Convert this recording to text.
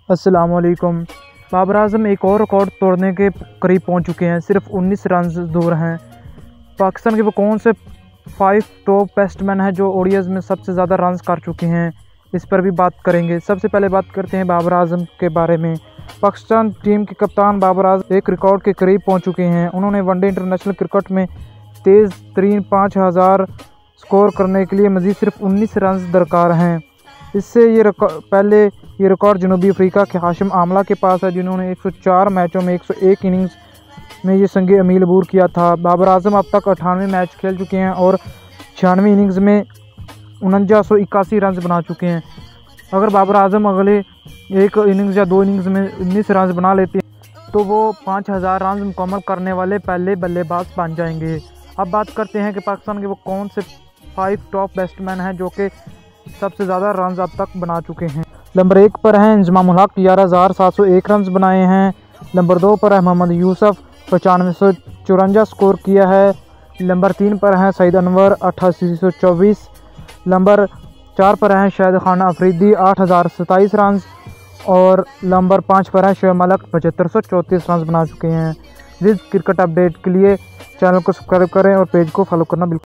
अस्सलामुअलैकुम। बाबर आजम एक और रिकॉर्ड तोड़ने के करीब पहुंच चुके हैं। सिर्फ 19 रन दूर हैं। पाकिस्तान के वो कौन से 5 टॉप बैट्समैन हैं जो ओडीआईज़ में सबसे ज़्यादा रन कर चुके हैं, इस पर भी बात करेंगे। सबसे पहले बात करते हैं बाबर आजम के बारे में। पाकिस्तान टीम के कप्तान बाबर आजम एक रिकॉर्ड के करीब पहुँच चुके हैं। उन्होंने वनडे इंटरनेशनल क्रिकेट में तेज़ तरीन 5000 स्कोर करने के लिए मज़ीद सिर्फ 19 रन दरकार हैं। इससे पहले ये रिकॉर्ड जनूबी अफ्रीका के हाशिम आमला के पास है, जिन्होंने 104 मैचों में 101 इनिंग्स में ये संग अमील अबूर किया था। बाबर आजम अब तक 98 मैच खेल चुके हैं और 96 इनिंग्स में 4981 रन बना चुके हैं। अगर बाबर आजम अगले एक इनिंग्स या 2 इनिंग्स में 19 रन बना लेते हैं तो वो 5000 रन मुकम्मल करने वाले पहले बल्लेबाज बन जाएंगे। अब बात करते हैं कि पाकिस्तान के वो कौन से 5 टॉप बैट्समैन हैं जो कि सबसे ज़्यादा रन अब तक बना चुके हैं। नंबर 1 पर हैं इंजमाम उल हक, 11701 रन बनाए हैं। नंबर 2 पर है मोहम्मद यूसुफ, 9554 स्कोर किया है। नंबर 3 पर हैं सईद अनवर, 8824। नंबर 4 पर हैं शाहिद खान अफरीदी, 8027 रन। और नंबर 5 पर है शोएब मलिक, 7534 रन बना चुके हैं। जिस क्रिकेट अपडेट के लिए चैनल को सब्सक्राइब करें और पेज को फॉलो करना बिल्कुल